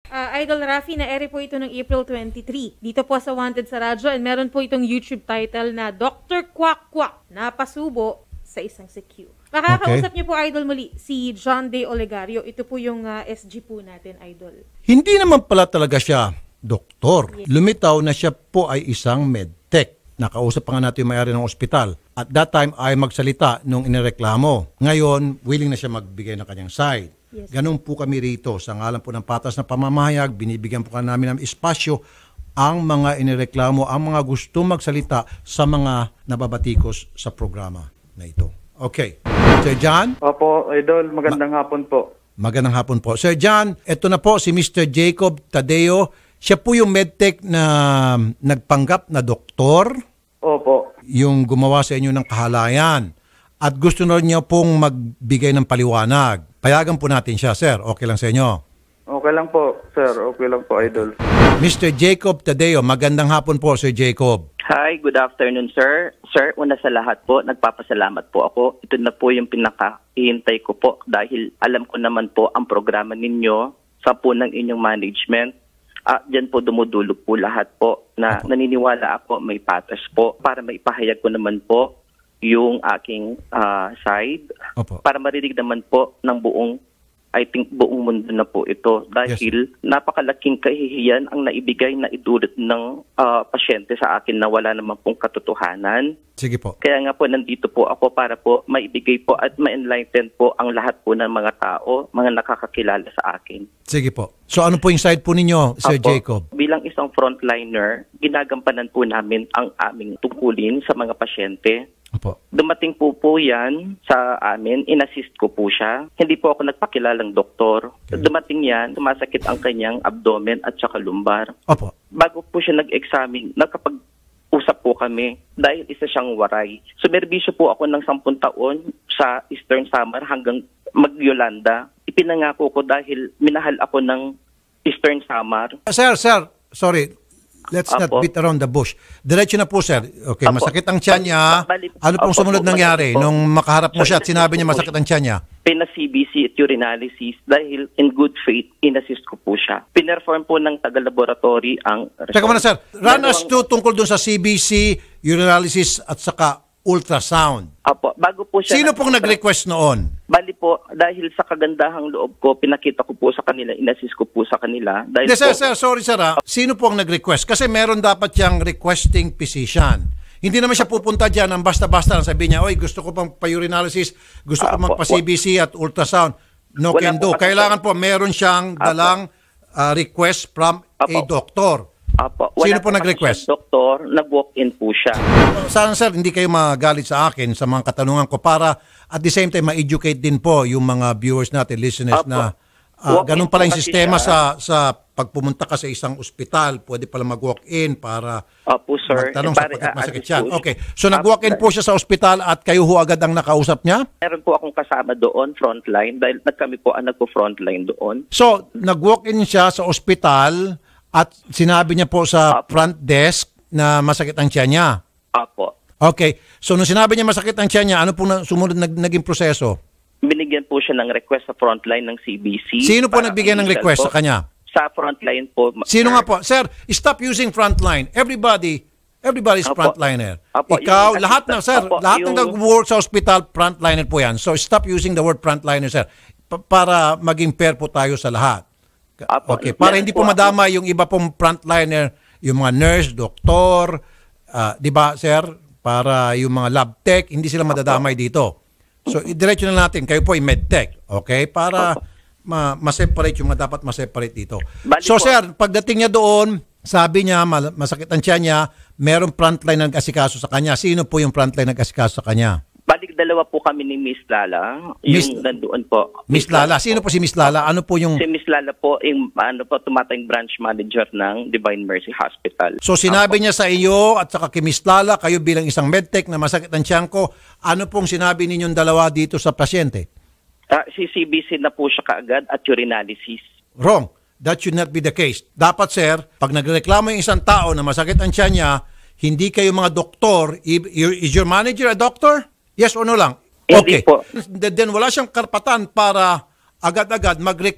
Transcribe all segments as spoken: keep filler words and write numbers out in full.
Uh, Idol Rafi, na-ere po ito ng April twenty-three. Dito po sa Wanted sa Radyo, and meron po itong YouTube title na Doctor Quack Quack, napasubo sa isang C Q. Makakausap okay. niyo po, Idol, muli, si John Day Olegario. Ito po yung uh, S G po natin, Idol. Hindi naman pala talaga siya doktor. Yes. Lumitaw na siya po ay isang medtech. Nakausap pa nga natin yung may-ari ng ospital. At that time ay magsalita nung inireklamo. Ngayon, willing na siya magbigay ng kanyang side. Yes. Ganun po kami rito. Sa ngalan po ng patas na pamamahayag, binibigyan po ka namin ng espasyo ang mga inireklamo, ang mga gusto magsalita sa mga nababatikos sa programa na ito. Okay. Sir John? Opo, Idol. Magandang Ma- hapon po. Magandang hapon po. Sir John, ito na po si Mister Jacob Tadeo. Siya po yung medtech na nagpanggap na doktor. Opo. Yung gumawa sa inyo ng kahalayan. At gusto na niya pong magbigay ng paliwanag. Payagan po natin siya, sir. Okay lang sa inyo? Okay lang po, sir. Okay lang po, Idol. Mister Jacob Tadeo, magandang hapon po, Sir Jacob. Hi, good afternoon, sir. Sir, una sa lahat po, nagpapasalamat po ako. Ito na po yung pinaka-ihintay ko po dahil alam ko naman po ang programa ninyo sa po ng inyong management. Ah, diyan po dumudulog po lahat po na naniniwala ako may patas po para maipahayag ko naman po yung aking uh, side. Opo. Para marinig naman po ng buong, I think buong mundo na po ito dahil yes. napakalaking kahihiyan ang naibigay na idulot ng uh, pasyente sa akin na wala naman pong katotohanan. Sige po. Kaya nga po nandito po ako para po maibigay po at ma-enlighten po ang lahat po ng mga tao, mga nakakakilala sa akin. Sige po. So ano po yung side po ninyo, Sir Apo, Jacob? Bilang isang frontliner, ginagampanan po namin ang aming tungkulin sa mga pasyente. Opo. Dumating po po yan sa amin, inassist ko po siya. Hindi po ako nagpakilalang doktor. Okay. Dumating yan, sumasakit ang kanyang abdomen at saka lumbar. Opo. Bago po siya nag-examine, nakapag-usap po kami dahil isa siyang waray. Sumerbisyo po ako ng sampung taon sa Eastern Samar hanggang mag-Yolanda. Ipinangako ko dahil minahal ako ng Eastern Samar. Sir, sir, sorry. Let's Apo. not beat around the bush. Diretso na po, sir. Okay, Apo. masakit ang tiyan niya. Ano pong Apo, sumunod nangyari nung makaharap mo siya at sinabi niya masakit ang tiyan niya? Pina-C B C at urinalysis dahil in good faith, inassist ko po siya. Pinerform po ng taga-laboratory ang result. Teka muna, sir. Run us to tungkol dun sa C B C, urinalysis at saka ultrasound. Apo, bago po siya... Sino pong nag-request noon? Bali po, dahil sa kagandahang loob ko, pinakita ko po sa kanila, inassist ko po sa kanila. Dahil De, sir, po, sir, sorry sir ha. Sino po ang nag-request? Kasi meron dapat siyang requesting physician. Hindi naman siya pupunta dyan ang basta-basta lang sabihin niya, oy, gusto ko pang pa-urinalysis, gusto ko magpa-C B C at ultrasound. No Wala can do. Kailangan po, meron siyang dalang uh, request from Apo. a doctor. Apo. Sino po nag-request? Doktor, nag-walk-in po siya. Sana sir, hindi kayo magalit sa akin sa mga katanungan ko para at the same time ma-educate din po yung mga viewers natin, listeners Apo. na uh, ganun pala yung sistema sa sa pagpumunta ka sa isang ospital, pwede pala mag-walk-in para Apo, sir. magtanong sa pagkat masakit siya. Okay, so nag-walk-in po siya sa ospital at kayo ho agad ang nakausap niya? Meron po akong kasama doon, frontline, dahil kami po ang nagpo-frontline doon. So, nag-walk-in siya sa ospital at sinabi niya po sa Apo. front desk na masakit ang tiyan niya. Apo. Okay. So, nung sinabi niya masakit ang tiyan niya, ano pong sumunod nag naging proseso? Binigyan po siya ng request sa frontline ng C B C. Sino po nagbigay ng request po sa kanya? Sa frontline po. Sino sir? nga po? Sir, stop using frontline. Everybody, everybody's Apo. frontliner. Apo. Ikaw, yung, lahat na, sir, Apo. lahat yung... ng nag-work sa hospital, frontliner po yan. So, stop using the word frontliner, sir. Pa para maging fair po tayo sa lahat. Apo, okay, para hindi po madama yung iba pong frontliner, yung mga nurse, doktor, uh, di ba, sir? Para yung mga lab tech, hindi sila madadamay Apo. dito. So, diretso na natin, kayo po ay medtech, okay? Para ma ma-separate yung mga dapat ma-separate dito. Bali so, po. sir, pagdating niya doon, sabi niya, masakit ang tiyan niya, merong frontline nag-asikaso sa kanya. Sino po yung frontline nag-asikaso sa kanya? Balik dalawa po kami ni Miss Lala, yung Miss, nandoon po. Miss Lala. Sino po si Miss Lala? Ano po yung... Si Miss Lala po, yung ano po, tumatayong branch manager ng Divine Mercy Hospital. So sinabi Apo. niya sa iyo at saka kay Miss Lala, kayo bilang isang medtech na masakit ang tiyan ko, ano pong sinabi ninyong dalawa dito sa pasyente? Uh, si C B C na po siya kaagad at urinalysis. Wrong. That should not be the case. Dapat, sir, pag nagreklamo yung isang tao na masakit ang tiyan niya, hindi kayo mga doktor. Is your manager a doctor? Yes or no lang? Hindi okay. po. Then wala siyang karapatan para agad-agad mag-request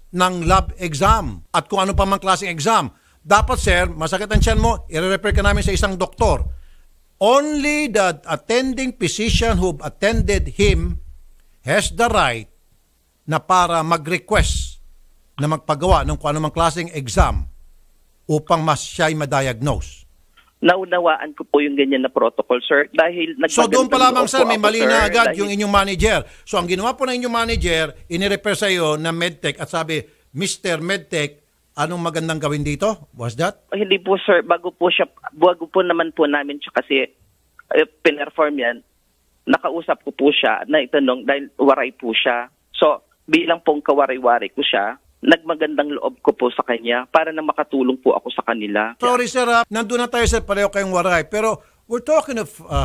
ng lab exam at kung ano pa mang klaseng exam. Dapat, sir, masakit ang tiyan mo, i-refer ka namin sa isang doktor. Only the attending physician who attended him has the right na para mag-request na magpagawa ng kung anumang klaseng exam upang mas siya'y ma-diagnose. Naunawaan ko po yung ganyan na protocol, sir. Dahil So doon pa lamang, sir, may ako, mali sir, na agad dahil- yung inyong manager. So ang ginawa po ng inyong manager, inirefer sa iyo na medtech at sabi, Mister Medtech, anong magandang gawin dito? Was that? Hindi po, sir. Bago po siya, bago po naman po namin siya kasi eh, pinerform yan, nakausap ko po siya na itanong dahil waray po siya. So, bilang pong kawaray-waray ko siya, nagmagandang loob ko po sa kanya para na makatulong po ako sa kanila. Sorry, sir. Uh, nandun na tayo, sir. Pareho kayong waray. Pero we're talking of uh,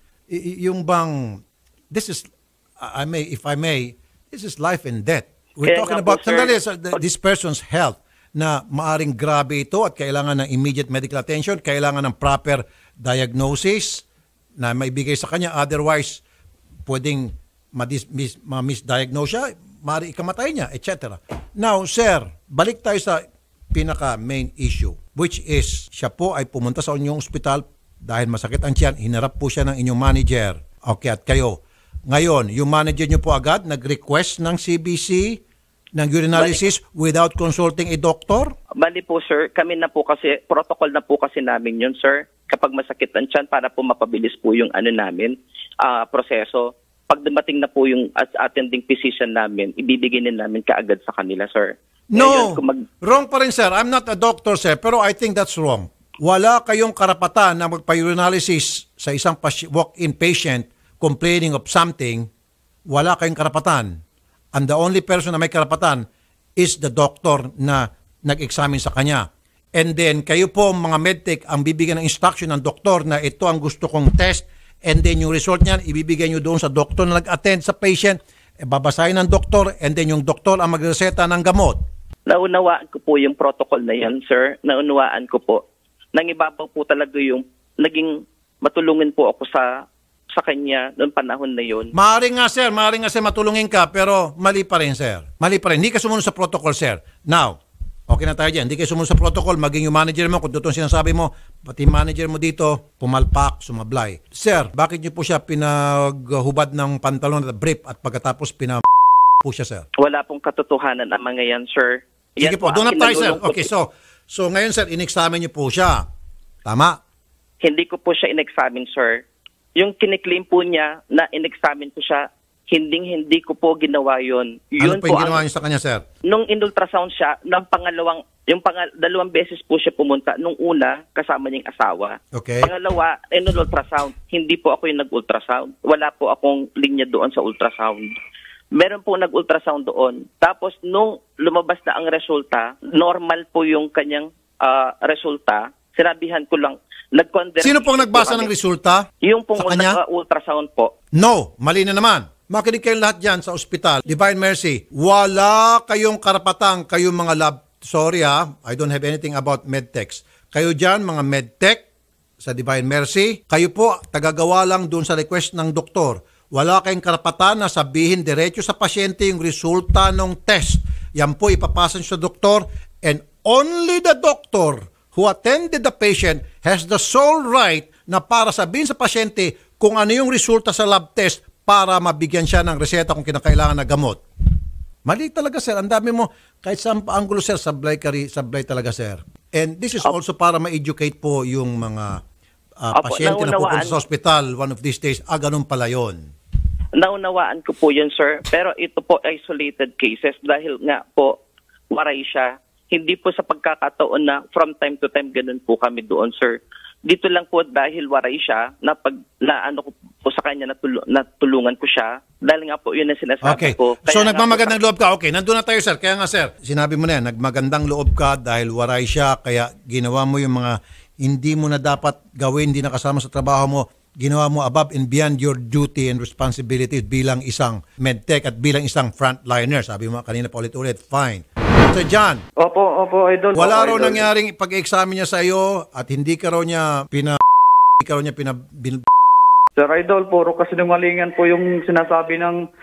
y- y- yung bang, this is, uh, I may, if I may, this is life and death. We're Kaya talking nga po, about, sir, sandali, sir, the- this person's health na maaring grabe ito at kailangan ng immediate medical attention, kailangan ng proper diagnosis na maibigay sa kanya. Otherwise, pwedeng ma-dis- mis- ma-misdiagnose siya, maaari ikamatay niya, et cetera. Now, sir, balik tayo sa pinaka-main issue, which is, siya po ay pumunta sa inyong ospital dahil masakit ang tiyan, hinarap po siya ng inyong manager. Okay, at kayo. Ngayon, yung manager niyo po agad nag-request ng C B C, ng urinalysis without consulting a doctor? Bali po, sir, kami na po kasi, protocol na po kasi namin yun, sir. Kapag masakit ang tiyan, para po mapabilis po yung ano namin, ah, proseso. Pag dumating na po yung as attending physician namin, ibibigay din namin kaagad sa kanila, sir. No, Ngayon, kung mag- wrong pa rin, sir. I'm not a doctor, sir, pero I think that's wrong. Wala kayong karapatan na magpa-urinalysis sa isang walk-in patient complaining of something. Wala kayong karapatan. And the only person na may karapatan is the doctor na nag-examine sa kanya. And then, kayo po, mga medtech, ang bibigyan ng instruction ng doktor na ito ang gusto kong test, and then yung result niyan, ibibigay nyo doon sa doktor na nag-attend sa patient, e, babasahin ng doktor, and then yung doktor ang magreseta ng gamot. Naunawaan ko po yung protocol na yan, sir. Naunawaan ko po. Nangibabaw po talaga yung naging matulungin po ako sa sa kanya noong panahon na yun. Maaring nga, sir, maaring nga, sir, matulungin ka, pero mali pa rin, sir. Mali pa rin. Hindi ka sumunod sa protocol, sir. Now, okay na tayo dyan. Hindi kayo sumunod sa protocol, maging yung manager mo, kung doon sinasabi mo, pati manager mo dito, pumalpak, sumablay. Sir, bakit niyo po siya pinaghubad ng pantalon at brief at pagkatapos pina po siya, sir? Wala pong katotohanan ang mga yan, sir. Yan Sige po, ang doon na tayo, sir. kinalulungkot. Okay, so, so ngayon, sir, in-examine niyo po siya. Tama? Hindi ko po siya in-examine, sir. Yung kiniklaim po niya na in-examine ko siya, hinding-hindi ko po ginawa yun. Ano Yun po yung ang- ginawa niyo sa kanya, sir? Nung in-ultrasound siya, ng pangalawang, yung pangal, dalawang beses po siya pumunta. Nung una, kasama niyang asawa. Okay. Pangalawa, in-ultrasound. Hindi po ako yung nag-ultrasound. Wala po akong linya doon sa ultrasound. Meron po nag-ultrasound doon. Tapos, nung lumabas na ang resulta, normal po yung kanyang ah, resulta. Sinabihan ko lang, nag-convert. Sino pong nagbasa ng resulta? Yung pong sa kanya? nag-ultrasound po. No, mali na naman. Makinig kayong lahat dyan sa ospital. Divine Mercy, wala kayong karapatang kayong mga lab. Sorry ha, I don't have anything about medtechs. Kayo dyan, mga medtech sa Divine Mercy, kayo po, tagagawa lang doon sa request ng doktor. Wala kayong karapatan na sabihin diretso sa pasyente yung resulta ng test. Yan po ipapasa nyo sa doktor, and only the doctor who attended the patient has the sole right na para sabihin sa pasyente kung ano yung resulta sa lab test para mabigyan siya ng reseta kung kinakailangan na gamot. Mali talaga, sir. Ang dami mo, kahit sa angulo, sir, sablay, kari, sablay talaga, sir. And this is also para ma-educate po yung mga uh, Opo, pasyente na naunawaan. pupunta sa hospital one of these days. Ah, ganun pala yun. Naunawaan ko po yun, sir. Pero ito po isolated cases dahil nga po waray siya. Hindi po sa pagkakataon na from time to time ganun po kami doon, sir. Dito lang po dahil waray siya na pag na ano ko po sa kanya natulu- natulungan ko siya dahil nga po yun ang sinasabi Okay. ko. Kaya So, nga nagmamagandang po, loob ka. Okay, nandun na tayo, sir. Kaya nga, sir, sinabi mo na yan, nagmagandang loob ka dahil waray siya, kaya ginawa mo yung mga hindi mo na dapat gawin, hindi nakasama sa trabaho mo, ginawa mo above and beyond your duty and responsibilities bilang isang medtech at bilang isang frontliner. Sabi mo kanina pa ulit-ulit, fine. Sir John, Opo, opo, idol. wala Opo, raw idol. nangyaring pag-examine niya sa iyo at hindi ka raw niya pina... Hindi ka raw niya pina... bin- Sir Idol, puro kasinungalingan po yung sinasabi ng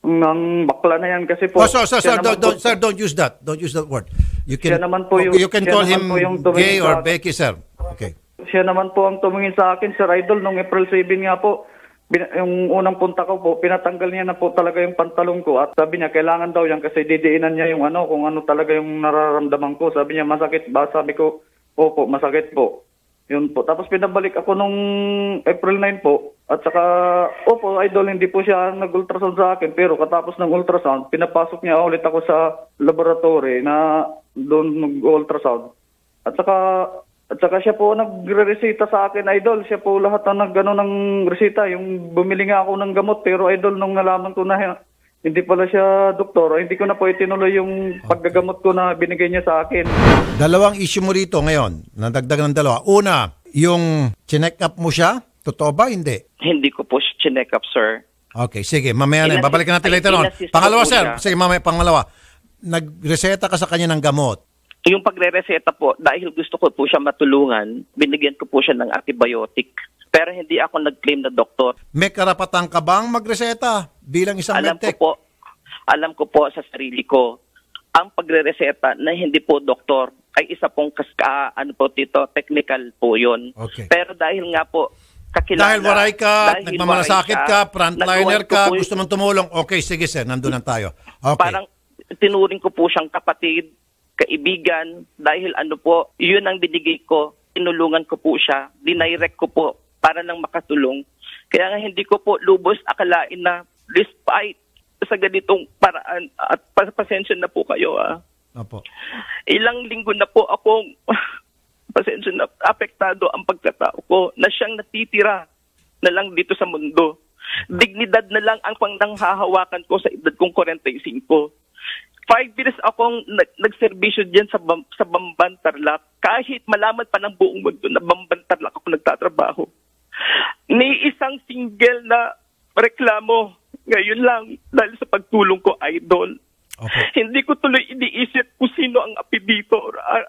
ng bakla na yan kasi po. Oh, sir, sir, siya sir, naman don't, don't, po- sir, don't use that. Don't use that word. You can, Siya naman po yung- you can siya call naman him po yung tumingin gay sa or akin. Becky, sir. Okay. Siya naman po ang tumingin sa akin, Sir Idol, nung April seventh nga po. Bin- yung unang punta ko po, pinatanggal niya na po talaga yung pantalon ko at sabi niya kailangan daw yan kasi didiinan niya yung ano, kung ano talaga yung nararamdaman ko. Sabi niya masakit ba? Sabi ko, opo, masakit po. Yun po. Tapos pinabalik ako nung April ninth po. At saka, opo, Idol, hindi po siya nag-ultrasound sa akin. Pero katapos ng ultrasound, pinapasok niya ulit ako sa laboratory na doon mag-ultrasound. At saka, at saka siya po nagre-resita sa akin, Idol. Siya po lahat ang nag-ano ng resita. Yung bumili nga ako ng gamot. Pero, Idol, nung nalaman ko na hindi pala siya doktor, hindi ko na po itinuloy yung paggagamot ko na binigay niya sa akin. Dalawang issue mo rito ngayon. Nadagdag ng dalawa. Una, yung chinek up mo siya. Totoo ba? Hindi. Hindi ko po siya chinek up, sir. Okay, sige. Mamaya na. Inassist- Babalikan natin ay, later on. inassist Pangalawa, ko po sir. siya. Sige, mamaya. Pangalawa. Nagreseta ka sa kanya ng gamot. Yung pagre-reseta po, dahil gusto ko po siya matulungan, binigyan ko po siya ng antibiotic. Pero hindi ako nag-claim na doktor. May karapatan ka bang magreseta bilang isang Alam ko medtech? po, alam ko po sa sarili ko, ang pagre-reseta na hindi po doktor ay isa pong kaska, ano po dito, technical po yun. Okay. Pero dahil nga po, kakilala. Dahil waray ka, dahil nagmamalasakit waray ka, siya, frontliner nagawan ko ka, po- gusto mong tumulong. Okay, sige sir, nandun lang tayo. Okay. Parang tinuring ko po siyang kapatid, kaibigan, dahil ano po, yun ang binigay ko, tinulungan ko po siya, dinirect ko po para lang makatulong. Kaya nga hindi ko po lubos akalain na despite sa ganitong paraan, at pasensya na po kayo ah. Opo. Ilang linggo na po akong pasensya na apektado ang pagkatao ko na siyang natitira na lang dito sa mundo. Dignidad na lang ang pangnanghahawakan ko sa edad kong forty-five. Five years akong nag- nagserbisyo diyan sa, Bam- sa Bamban Tarlac. Kahit malaman pa ng buong mundo na Bamban Tarlac ako nagtatrabaho. Ni isang single na reklamo ngayon lang dahil sa pagtulong ko, Idol. Okay. Hindi ko tuloy iniisip kung sino ang apelido. Ah,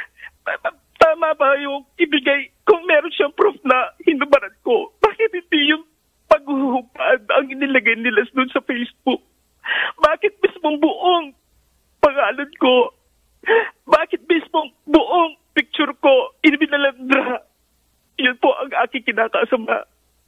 Tama ba yung ibigay kung meron siyang proof na hinubaran ko? Bakit hindi yung paghuhubad ang inilagay nila doon sa Facebook? Bakit mismong buong pangalan ko? Bakit mismong buong picture ko inibinalandra? Yun po ang aking kinakasama.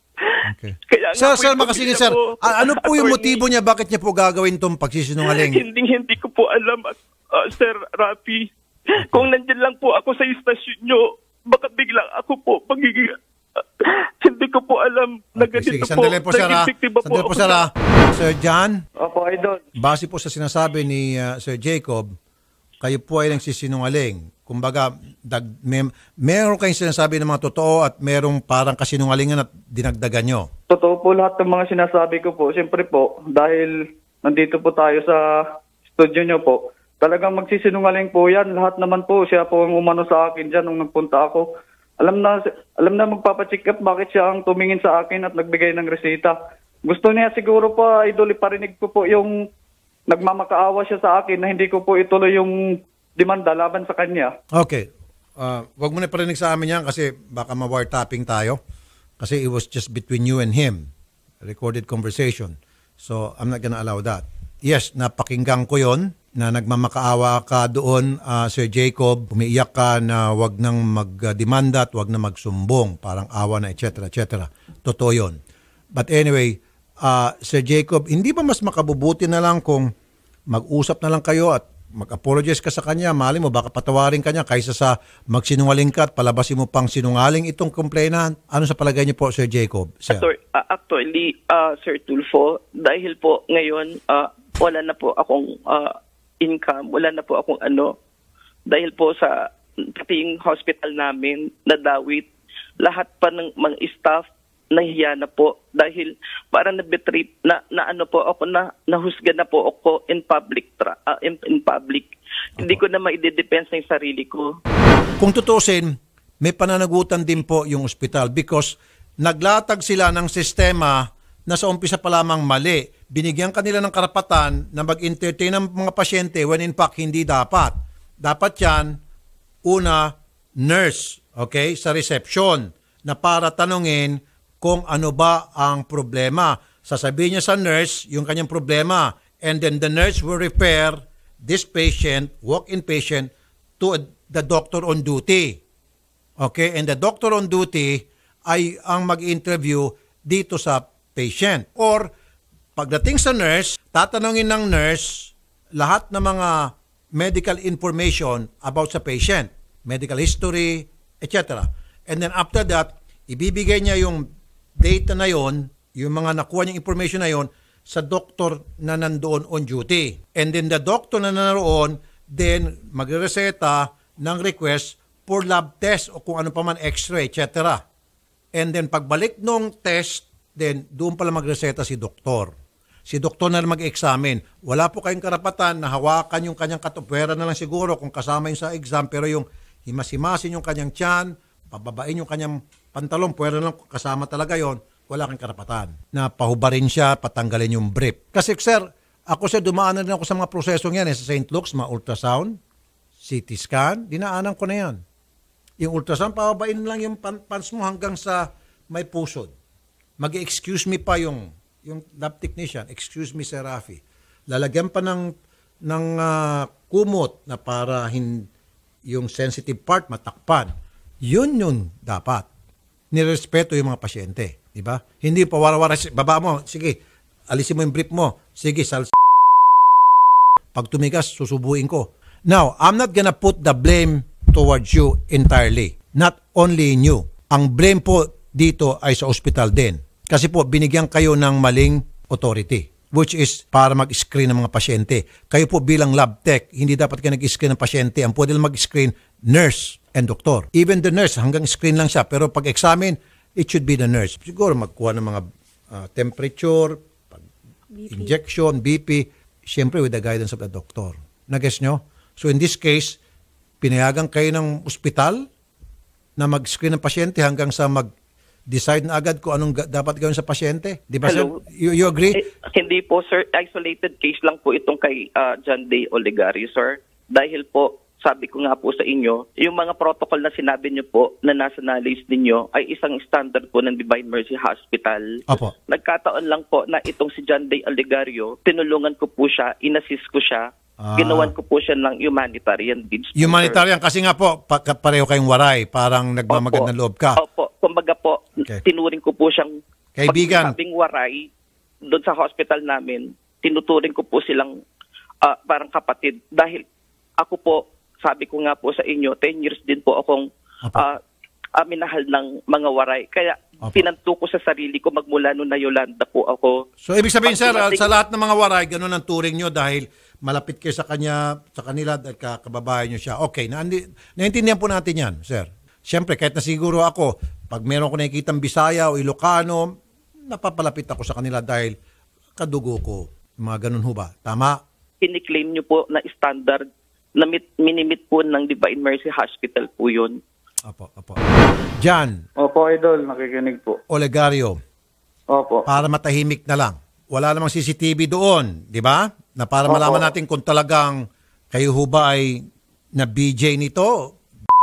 Okay. Kaya nga Sir, po sir, yung makasingin pamilya sir. ko, A- ano po yung attorney, motibo niya? Bakit niya po gagawin tong pagsisinungaling? Hindi, hindi ko po alam, uh, Sir Rafi. Kung nandyan lang po ako sa istasyon nyo, baka biglang ako po pagiging... uh, hindi ko po alam na Okay, ganito sige, po. sandali po sir. ah. Naging biktima po Sandali po ako sir. sa- ah. Sir John, Opo, Idol. base po sa sinasabi ni uh, Sir Jacob, kayo po ay nagsisinungaling. Kumbaga, dag, may, meron kayong sinasabi ng mga totoo at merong parang kasinungalingan at dinagdagan nyo. Totoo po lahat ng mga sinasabi ko po. Siyempre po, dahil nandito po tayo sa studio nyo po, talagang magsisinungaling po yan. Lahat naman po, siya po ang umano sa akin dyan nung nagpunta ako. Alam na, alam na magpapacheck up bakit siya ang tumingin sa akin at nagbigay ng resita. Gusto niya siguro po, Idol, iparinig ko po yung nagmamakaawa siya sa akin na hindi ko po ituloy yung demanda laban sa kanya. Okay. Uh, wag mo na parinig sa amin yan kasi baka ma-wiretapping tayo. Kasi it was just between you and him. A recorded conversation. So, I'm not gonna allow that. Yes, napakinggan ko yon na nagmamakaawa ka doon, uh, Sir Jacob. Umiiyak ka na wag nang magdemanda at wag na magsumbong. Parang awa na, et cetera, et cetera. Totoo yun. But anyway, uh, Sir Jacob, hindi ba mas makabubuti na lang kung mag-usap na lang kayo at mag-apologize ka sa kanya, mali mo, baka patawarin ka niya kaysa sa magsinungaling ka at palabasin mo pang sinungaling itong complainant. Ano sa palagay niyo po, Sir Jacob? Sir? Actor, uh, actually, uh, Sir Tulfo, dahil po ngayon, uh, wala na po akong uh, income, wala na po akong ano, dahil po sa pati yung hospital namin, nadawit, lahat pa ng mga staff, nahiya na po dahil parang na-betray na, na ano po ako na nahusga na po ako in public tra, uh, in, in public. Hindi ko na maide-defense ng sarili ko. Kung tutusin, may pananagutan din po yung ospital because naglatag sila ng sistema na sa umpisa pa lamang mali. Binigyan kanila ng karapatan na mag-entertain ng mga pasyente when in fact hindi dapat. Dapat yan, una, nurse, okay, sa reception na para tanungin kung ano ba ang problema. sasabihin niya sa nurse yung kanyang problema. And then the nurse will refer this patient, walk-in patient, to the doctor on duty. Okay? And the doctor on duty ay ang mag-interview dito sa patient. Or, pagdating sa nurse, tatanungin ng nurse lahat ng mga medical information about sa patient. Medical history, et cetera. And then after that, ibibigay niya yung data na yon, yung mga nakuha niyang information na yon, sa doktor na nandoon on duty. And then the doctor na naroon, then magre-reseta ng request for lab test o kung ano pa man, x-ray, et cetera. And then pagbalik nung test, then doon pala magreseta si doktor. Si doktor na mag-examine. Wala po kayong karapatan na hawakan yung kanyang katupwera na lang siguro kung kasama yung sa exam, pero yung himas-himasin yung kanyang tiyan, pababain yung kanyang pantalon, pwera lang kasama talaga yon, wala kang karapatan. Na pahubarin siya, patanggalin yung brief. Kasi sir, ako sir, dumaanan din ako sa mga prosesong yan eh, sa Saint Luke's, mga ultrasound, C T scan, dinaanan ko na yan. Yung ultrasound, pababain lang yung pants mo hanggang sa may pusod. Mag-excuse me pa yung, yung lab technician, excuse me Sir Rafi. Lalagyan pa ng, ng uh, kumot na para hin, yung sensitive part matakpan. Yun yun dapat. Nirespeto yung mga pasyente. Diba? Hindi pa wara-wara, baba mo, sige, alisin mo yung brief mo. Sige, sal pag tumigas, susubuin ko. Now, I'm not gonna put the blame towards you entirely. Not only in you. Ang blame po dito ay sa ospital din. Kasi po, binigyan kayo ng maling authority, which is para mag-screen ng mga pasyente. Kayo po bilang lab tech, hindi dapat kayo nag-screen ng pasyente. Ang pwede lang mag-screen, nurse and doktor. Even the nurse, hanggang screen lang siya. Pero pag examine, it should be the nurse. Siguro magkuha ng mga uh, temperature, B P. Injection, B P, syempre with the guidance of the doctor. Nag-guess nyo? So in this case, pinayagan kayo ng ospital na mag-screen ng pasyente hanggang sa mag-decide na agad kung anong dapat gawin sa pasyente. Di ba, Hello? sir? You, you agree? Eh, hindi po, sir. Isolated case lang po itong kay uh, John Day Olegario, sir. Dahil po, sabi ko nga po sa inyo, yung mga protocol na sinabi niyo po na nasa knowledge ninyo ay isang standard po ng Divine Mercy Hospital. Opo. Nagkataon lang po na itong si John Day Olegario, tinulungan ko po siya, inassist ko siya, Ah. ginawan ko po siya ng humanitarian needs. Humanitarian, kasi nga po, pa, pareho kayong waray, parang nagmamagandang loob ka. Opo, kumbaga po, Okay. tinuring ko po siyang Kaibigan. pag-sabing waray doon sa hospital namin, tinuturing ko po silang uh, parang kapatid. Dahil ako po, sabi ko nga po sa inyo, ten years din po akong uh, uh, minahal ng mga waray. Kaya Opo. pinanto ko sa sarili ko magmula noon na Yolanda po ako. So ibig sabihin, sir, Pag- sa lahat ng mga waray, ganun ang turing nyo dahil malapit kayo sa kanya, sa kanila at kababayan nyo siya. Okay, naandi, naintindihan po natin yan, sir. Siyempre, kahit na siguro ako, pag meron ko nakikitang Bisaya o Ilocano, napapalapit ako sa kanila dahil kadugo ko. Mga ganun ho ba? Tama? Kiniklaim nyo po na standard na mit, minimit po ng Divine Mercy Hospital po yun. Opo, opo. John Opo, idol, nakikinig po. Olegario, Opo. para matahimik na lang. Wala namang C C T V doon, di ba? Na para Opo. malaman natin kung talagang kayo ho ba ay na B J nito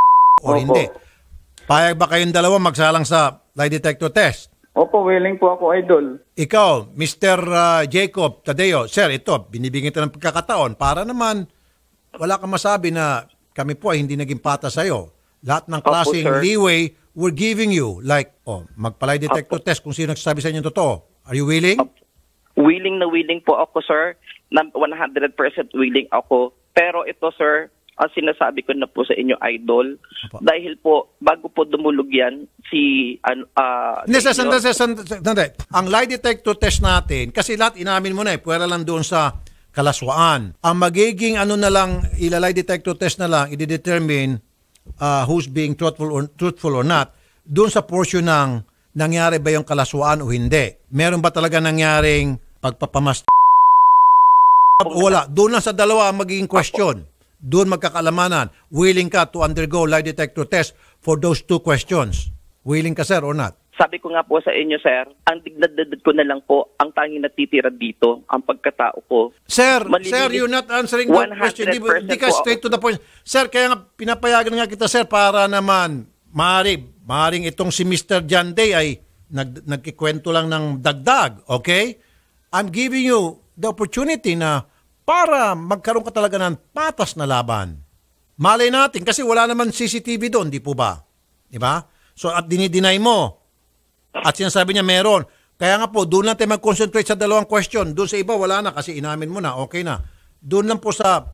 o Opo. hindi. Payag ba kayong dalawa magsalang sa lie detector test? Opo, willing po ako, idol. Ikaw, Mister uh, Jacob Tadeo, sir, ito, binibigyan ito ng pagkakataon para naman wala kang masabi na kami po ay hindi naging pata sa'yo. Lahat ng klaseng sir. leeway we're giving you. Like, oh, magpa-lie detector test kung sino nagsasabi sa inyo yung totoo. Are you willing? Willing na willing po ako, sir. Na one hundred percent willing ako. Pero ito, sir, ang sinasabi ko na po sa inyo, idol, Opo. dahil po, bago po dumulog yan, si, ano, uh, Hindi, sir, sandali, sir, sandali, sandali. Ang lie detector test natin, kasi lahat inamin mo na eh, pwera lang doon sa kalaswaan. Ang magiging ano na lang, ila-lie detector test na lang, i-determine uh, who's being truthful or, truthful or not, doon sa portion ng nangyari ba yung kalaswaan o hindi. Meron ba talaga nangyaring pagpapamas o wala? Doon lang sa dalawa ang magiging question. Doon magkakalamanan. Willing ka to undergo lie detector test for those two questions? Willing ka, sir, or not? Sabi ko nga po sa inyo, sir, ang dignadad ko na lang po, ang tanging natitira dito, ang pagkatao ko. Sir, Malilinis. sir, you're not answering that question. Di, ba- di ka po straight to the point. Sir, kaya nga pinapayagan nga kita, sir, para naman, maaari, maaring itong si Mister John Day ay nag, nagkikwento lang ng dagdag, okay? I'm giving you the opportunity na para magkaroon ka talaga ng patas na laban. Malay natin, kasi wala naman C C T V doon, di po ba? Di ba? So, at dinideny mo. At sinasabi niya meron. Kaya nga po, doon lang tayo mag-concentrate sa dalawang question. Doon sa iba, wala na kasi inamin mo na, okay na. Doon lang po sa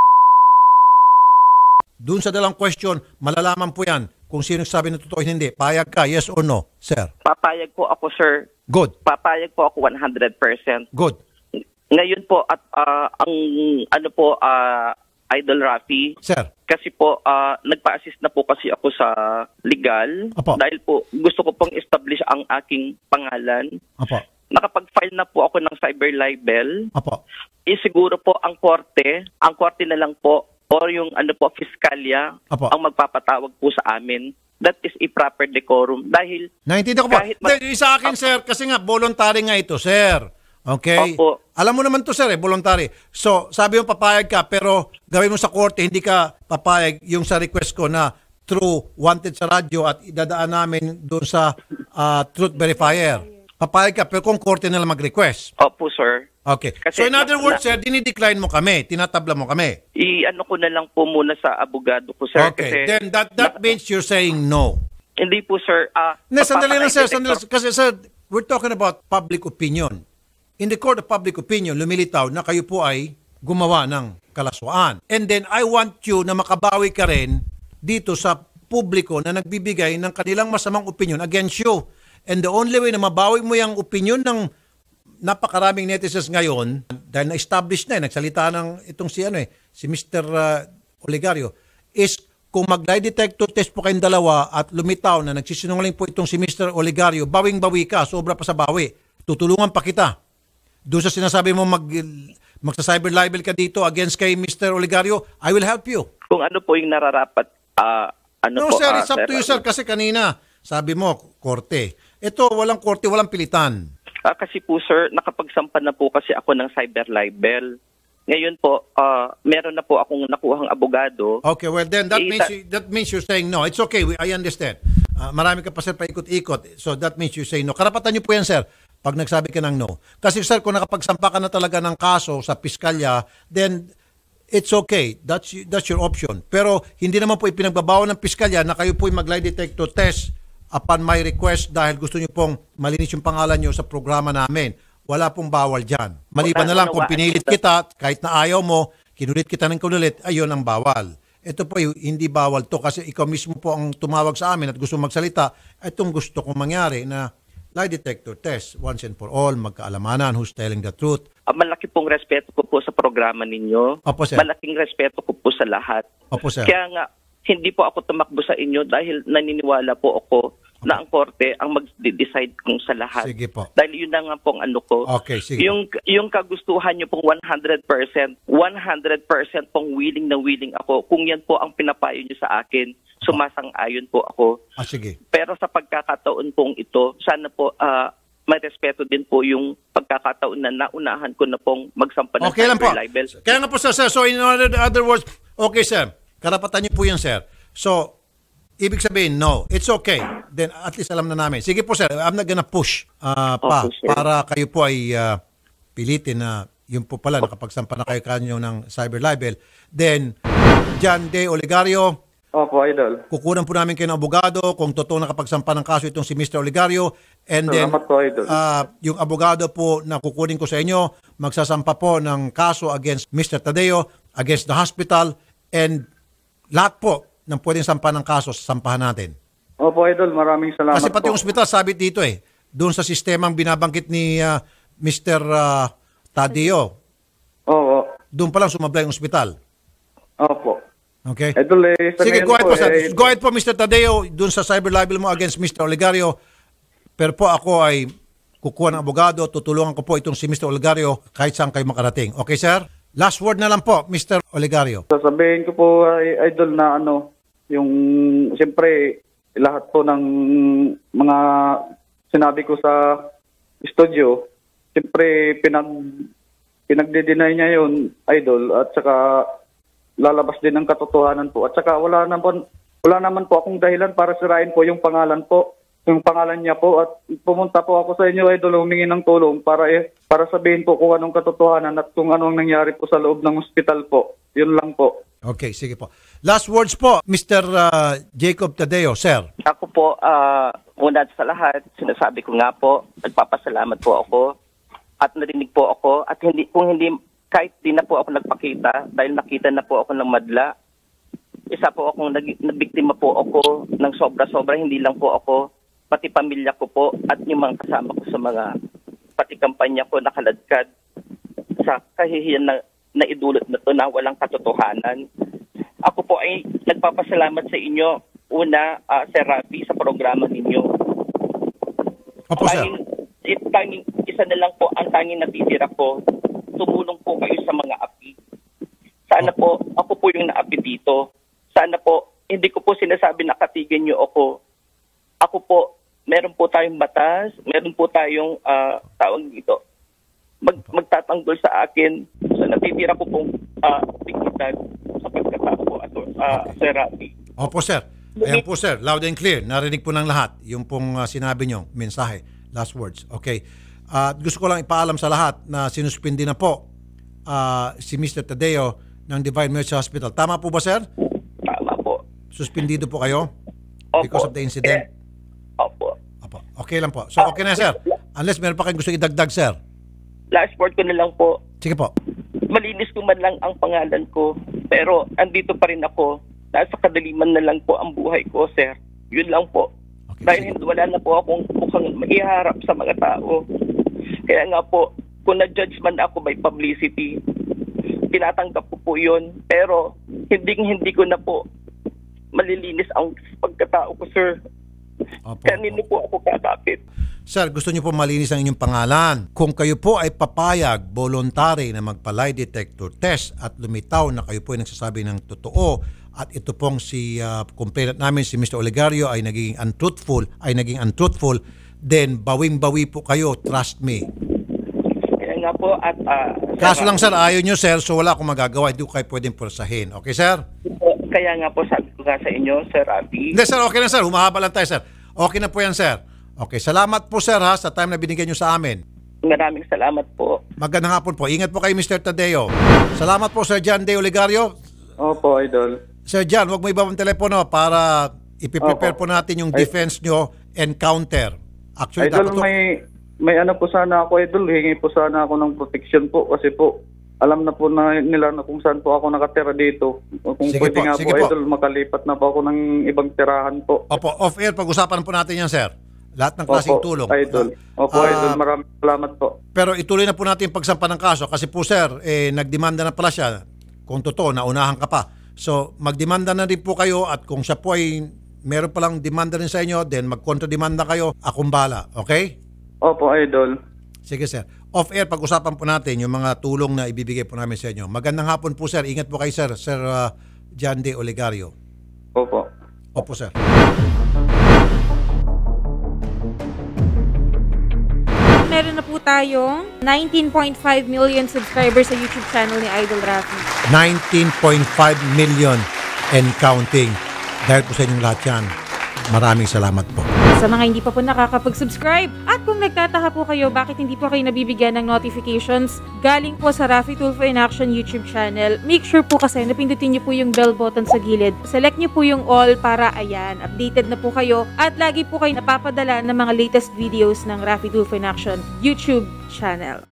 doon sa dalawang question, malalaman po yan kung sino sabi na totoo hindi. Payag ka, yes or no, sir? Papayag po ako, sir. Good. Papayag po ako one hundred percent. Good. Ngayon po, at uh, ang ano po, uh, Idol Rafi, sir, kasi po, uh, nagpa-assist na po kasi ako sa legal. Apo. Dahil po, gusto ko pong establish ang aking pangalan. Apo. Nakapag-file na po ako ng cyber libel. Apo. Eh, siguro po ang korte, ang korte na lang po, or yung ano po, fiskalya, Apo. ang magpapatawag po sa amin. That is a proper decorum. Dahil, naintindihan ko po. kahit ma- Hindi, sa akin, sir, kasi nga, voluntary nga ito, sir. Okay? Opo. Alam mo naman to, sir, eh, voluntary. So, sabi mo papayag ka, pero gawin mo sa korte, hindi ka papayag yung sa request ko na through wanted sa radyo at idadaan namin doon sa uh, truth verifier. Papayag ka, pero kung korte na lang mag-request. opo, sir. Okay. Kasi So, in other na- words, na- sir, dinidecline mo kami, tinatabla mo kami. I-ano ko na lang po muna sa abogado ko, sir. Okay. Kasi, Then, that that means you're saying no. hindi po, sir. Ah, Hindi, sandali lang, sir. magpapaka- Sandali. Kasi, sir, we're talking about public opinion. In the court of public opinion, lumilitaw na kayo po ay gumawa ng kalaswaan. And then, I want you na makabawi ka rin dito sa publiko na nagbibigay ng kanilang masamang opinion against you. And the only way na mabawi mo yung opinion ng napakaraming netizens ngayon, dahil na-establish na, eh, nagsalita ng itong si, ano, eh, si Mister Uh, Olegario, is kung mag-lie detector test po kayong dalawa at lumitaw na nagsisinungaling po itong si Mister Olegario, bawing-bawi ka, sobra pa sa bawi. Tutulungan pa kita. Doon sa sinasabi mo mag, magsa-cyber libel ka dito against kay Mister Olegario, I will help you. Kung ano po yung nararapat, ah, ano No, po, sir, ah, it's up to you, sir, kasi kanina, sabi mo, korte. Ito, walang korte, walang pilitan. Ah, kasi po, sir, nakapagsampa na po kasi ako ng cyber libel. Ngayon po, ah, meron na po akong nakuhang abogado. Okay, well then, that Eh, means ta- you, that means you're saying no. It's okay, we, I understand. Ah, marami ka pa, sir, paikot-ikot. So that means you say no. Karapatan niyo po yan, sir, pag nagsabi ka ng no. Kasi, sir, kung nakapagsampa ka na talaga ng kaso sa piskalya, then it's okay. That's that's your option. Pero hindi naman po ipinagbabawal ng piskalya na kayo po mag-lie detector test upon my request dahil gusto niyo pong malinis yung pangalan niyo sa programa namin. Wala pong bawal dyan. Maliban na lang kung pinilit kita, kahit na ayaw mo, kinulit kita ng kinulit, ayun ang bawal. Ito po hindi bawal to kasi ikaw mismo po ang tumawag sa amin at gusto magsalita. Itong gusto kong mangyari na lie detector test once and for all, magkaalamanan who's telling the truth. Ah, malaki pong respeto ko po sa programa ninyo. Opo, sir. Malaking respeto ko po sa lahat. Opo, sir. Kaya nga, hindi po ako tumakbo sa inyo dahil naniniwala po ako na ang korte ang mag-decide kung sa lahat. Sige po. Dahil yun na nga pong ano ko. Okay, sige. Yung, yung kagustuhan nyo pong one hundred percent, one hundred percent pong willing na willing ako. Kung yan po ang pinapayo nyo sa akin, sumasang-ayon po ako. Ah, sige. Pero sa pagkakataon pong ito, sana po ah, may respeto din po yung pagkakataon na naunahan ko na pong magsampa ng Okay lang po. cyber libel. Kaya nga po, sir, sir. So, in other, other words, okay, sir. Karapatan niyo po yan, sir. So, ibig sabihin, no. It's okay. Then, at least alam na namin. Sige po, sir. I'm not gonna push uh, pa Okay, sir. para kayo po ay uh, pilitin na yun po pala, nakapagsampa na kayo kanyo ng cyber libel. Then, John De Olegario, Opo, Idol. kukunan po namin kayo ng abogado kung totoo nakapagsampa ng kaso itong si Mister Olegario. And then, Salamat po, Idol. uh, yung abogado po na kukunin ko sa inyo, magsasampa po ng kaso against Mister Tadeo, against the hospital, and lahat po ng pwedeng sampa ng kaso, sampahan natin. Opo, Idol. Maraming salamat Kasi pati po. yung hospital, sabi dito eh, doon sa sistemang binabangkit ni uh, Mister Uh, Tadeo, Oo. doon pa lang sumablay yung hospital. Opo. Okay? Idol, eh, sa Sige, ngayon go ahead po, sir. eh, Go ahead po, Mister Tadeo, doon sa cyber libel mo against Mister Olegario. Pero po ako ay kukuha ng abogado, tutulungan ko po itong si Mister Olegario kahit saan kayo makarating. Okay, sir? Last word na lang po, Mister Olegario. Sasabihin ko po, ay, Idol, na ano, yung, siyempre, lahat po ng mga sinabi ko sa studio, siyempre, pinag, pinagde-deny niya yun, Idol, at saka lalabas din ng katotohanan po. At saka wala naman, wala naman po akong dahilan para sirain po yung pangalan po yung pangalan niya po at pumunta po ako sa inyo, Idol, humingi ng tulong para eh, para sabihin po kung anong katotohanan at kung anong nangyari po sa loob ng ospital po. Yun lang po. Okay, sige po. Last words po, Mister uh, Jacob Tadeo, sir. Ako po, uh, una sa lahat, sinasabi ko nga po, nagpapasalamat po ako at narinig po ako at hindi kung hindi kahit di na po ako nagpakita dahil nakita na po ako ng madla. Isa po akong nag, nabiktima po ako ng sobra-sobra, hindi lang po ako, pati pamilya ko po at yung mga kasama ko sa mga pati kampanya ko nakaladkad sa kahihiyan na naidulot na to na walang katotohanan. Ako po ay nagpapasalamat sa inyo, una, uh, Sir Rafi, sa programa ninyo. Opo, sir. Tanging, it, tanging, isa na lang po ang tanging natitira ko, tumulong po kayo sa mga api. Sana po, ako po yung naapi dito. Sana po, hindi ko po sinasabi na katigan niyo ako. Ako po, meron po tayong batas, meron po tayong uh, tawag dito, mag, magtatanggol sa akin sa natitira ko pong uh, dignidad sa pagkatao ko at uh, Sir Rafi. Opo, sir. Ayan po, sir. Loud and clear. Narinig po ng lahat yung pong uh, sinabi nyo, mensahe, last words. Okay. At uh, gusto ko lang ipaalam sa lahat na sinuspindi na po uh, si Mister Tadeo ng Divine Mercy Hospital. Tama po ba, sir? Tama po. Suspindido po kayo? Opo. Because of the incident? Eh, opo. Opo. Okay lang po. So, okay na, sir. Unless meron pa kayong gusto idagdag, sir. Last word ko na lang po. Sige po. Malinis ko man lang ang pangalan ko, pero andito pa rin ako. Nasa kadaliman na lang po ang buhay ko, sir. Yun lang po. Okay, Dahil hindi wala na po akong mukhang maiharap sa mga tao. Kaya nga po, kung na-judge man ako by publicity, tinatanggap ko po yun. Pero hindi hindi ko na po malilinis ang pagkatao ko, sir. Opo, Kanino po ako kakapit? Sir, gusto niyo po malinis ang inyong pangalan. Kung kayo po ay papayag, voluntary na magpa-lie detector test at lumitaw na kayo po ay nagsasabi ng totoo at ito pong si uh, complainant namin, si Mister Olegario ay naging untruthful, ay naging untruthful, then bawing-bawi po kayo, trust me. Kaya nga po at... Uh, Kaso lang, sir, ayaw nyo, sir, so wala akong magagawa, hindi ko kayo pwedeng purasahin. Okay, sir? Kaya nga po sabi ko nga sa inyo, Sir Rafi. Hindi, sir, okay na, sir. Humahaba lang tayo, sir. Okay na po yan, sir. Okay, salamat po, sir, ha, sa time na binigyan nyo sa amin. Maraming salamat po. Magandang hapon po. Ingat po kayo, Mister Tadeo. Salamat po, Sir John De Olegario. Opo, Idol. Sir John, wag mo ibabang telepono para ipiprepare Opo. po natin yung Ay- defense nyo and counter. Actually, Idol, dapat to- may, may ano po sana ako, Idol. Hingi po sana ako ng protection po kasi po, alam na po na nila na kung saan po ako nakatira dito. Kung Sige pwede po, nga sige po, po. Idol, makalipat na po ako ng ibang tirahan po. Opo, off-air, pag-usapan po natin yan, sir. Lahat ng klaseng Opo, tulong. Idol. Opo, Ah, Idol. Maraming salamat po. Pero ituloy na po natin yung pagsampa ng kaso kasi po, sir, eh, nagdemanda na pala siya. Kung totoo, naunahan ka pa. So, magdemanda na rin po kayo at kung siya po ay meron palang demanda rin sa inyo, then mag-kontra-demanda kayo, akong bala. Okay? Opo, Idol. Sige, sir. Off-air, pag-usapan po natin yung mga tulong na ibibigay po namin sa inyo. Magandang hapon po, sir. Ingat po kayo, sir. Sir uh, John De Olegario. Opo. Opo, sir. Meron na po tayong nineteen point five million subscribers sa YouTube channel ni Idol Rafi. nineteen point five million and counting. Dahil po sa inyong lahat yan, maraming salamat po. Sa mga hindi pa po nakakapag-subscribe at kung nagtataka po kayo bakit hindi po kayo nabibigyan ng notifications galing po sa Rafi Tulfo in Action YouTube channel, make sure po kasi napindutin niyo po yung bell button sa gilid. Select niyo po yung all para ayan, updated na po kayo at lagi po kayo napapadala ng mga latest videos ng Rafi Tulfo in Action YouTube channel.